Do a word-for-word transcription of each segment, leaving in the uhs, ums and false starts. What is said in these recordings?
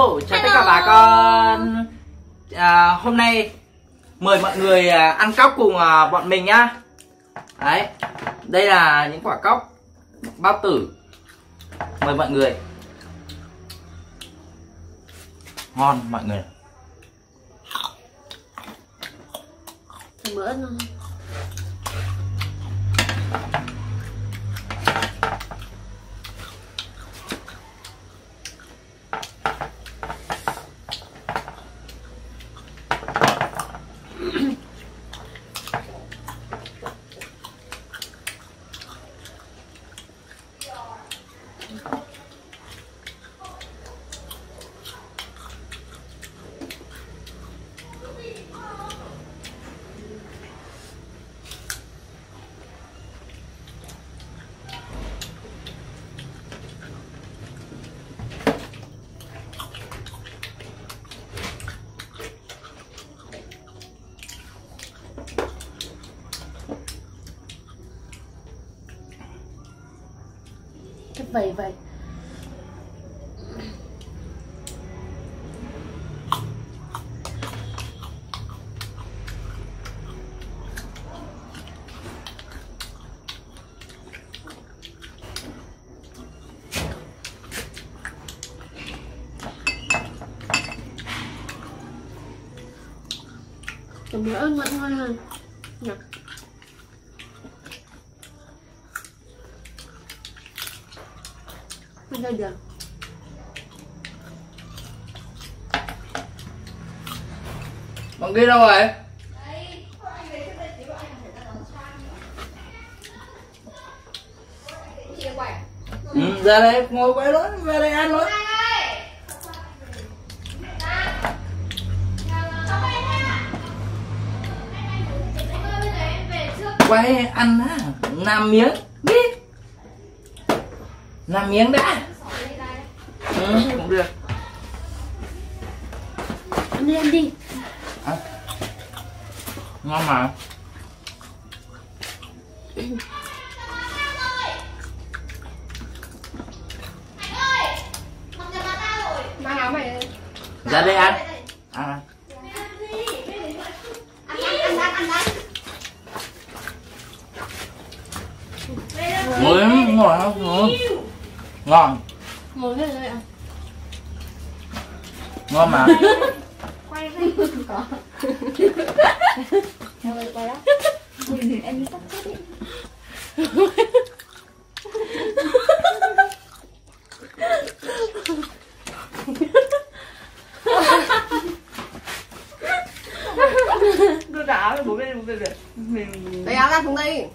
Hello, chào tất cả bà con. à, Hôm nay mời mọi người à, ăn cóc cùng à, bọn mình nhá. Đấy, đây là những quả cóc bao tử. Mời mọi người. Ngon mọi người. Bữa ngon. Cái vậy vậy. Chấm nữa ngon ngon hơn. Nhỉ. Không ra được. Bọn kia đâu rồi? Ừ, ra đây ngồi quay đó, ra đây ăn luôn. Quay ăn á, làm miếng biết. Làm miếng đã. Ừ, cũng được. Ăn đi, ăn đi. À, ngon mà. Mang áo mày. Ra đây ăn. À. Ngồi ngồi không ngồi. Ngon. Ngồi hết rồi ạ. Ngon mà. Quay hay có. Theo ơi quay đó. Nhìn em đi tắt chết đi. Đưa áo bố bên bố bên mình lấy áo ra xuống đây.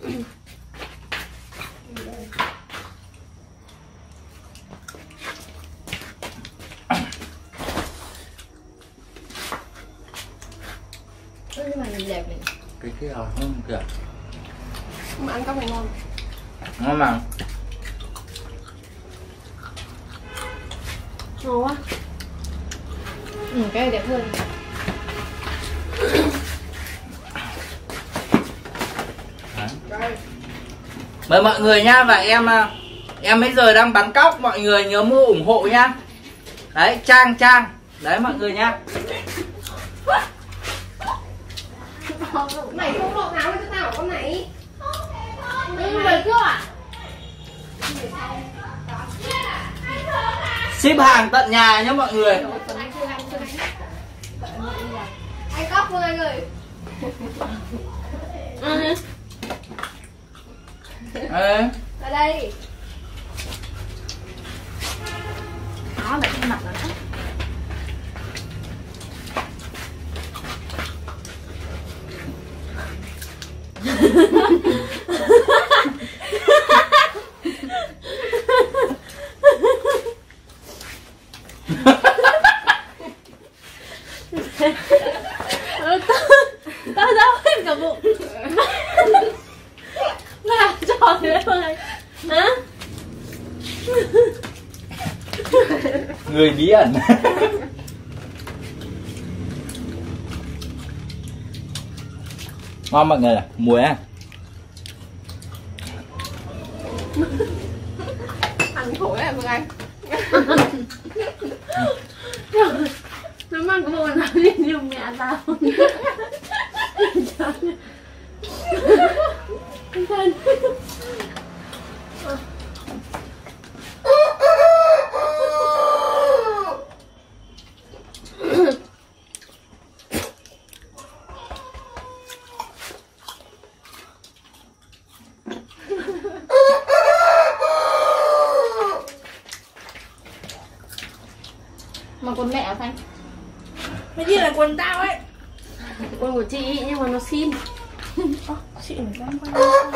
Nhưng mà nhìn đẹp này. Cái kia rồi không kìa. Nhưng mà ăn cóc này ngon. Ngon mà. Ngon quá. Ừ, cái này đẹp hơn. Mời mọi người nhá. Và em em bây giờ đang bắn cóc, mọi người nhớ mua ủng hộ nhá. Đấy, Trang Trang. Đấy mọi người nhá. Mày không lộ áo cho tao con này. Ừ, về chưa à? Ship hàng tận nhà nhá mọi người. Anh cóc luôn anh ơi. Ừ. Ê. Ở đây. Nó lại trên mặt nó. Tao đau hết cả bụng. Làm trò thế này hả? Người bí ẩn. Ngon mọi người à, muối à. Ăn thổi em một anh. Nó mang cái bộ nào đi như mẹ tao. Mà quần mẹ hả Thanh? Cái gì là quần tao ấy? Quần của chị nhưng mà nó xin. Ơ, chị phải đang quay.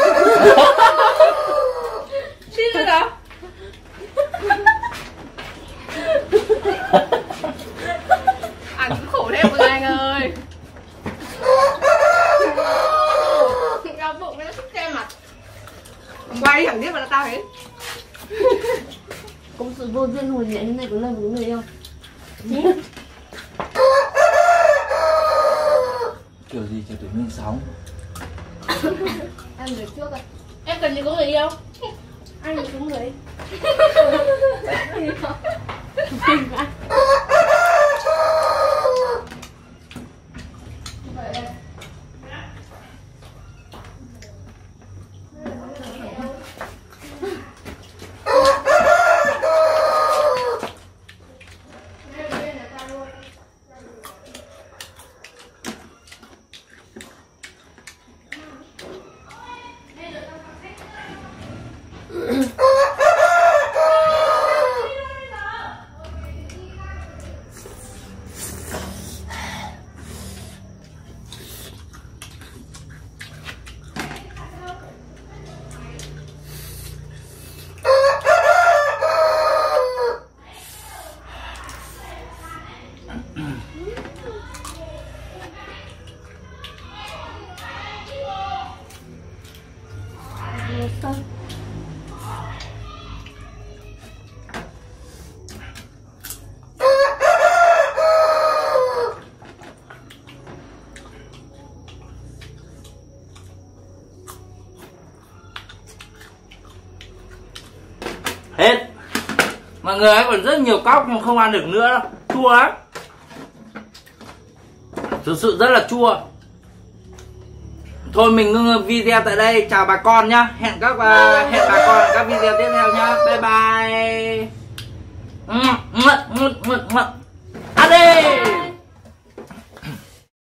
Xin rồi đó. Anh cũng khổ thêm rồi anh ơi. Đau bụng nó xúc che mặt. Quay thẳng tiếp vào là tao hết. Công sự vô duyên hồi nhẹ như này có lần với người yêu. Kiểu gì cho tuổi mình sống. Em được trước rồi. Em cần gì có người yêu? Anh có người. Kinh quá. Hết. Mọi người ấy còn rất nhiều cóc nhưng không ăn được nữa đâu. Chua lắm. Thực sự rất là chua. Thôi mình ngưng video tại đây. Chào bà con nhá. Hẹn các uh, hẹn bà con ở các video tiếp theo nhá. Bye bye. Ăn đi.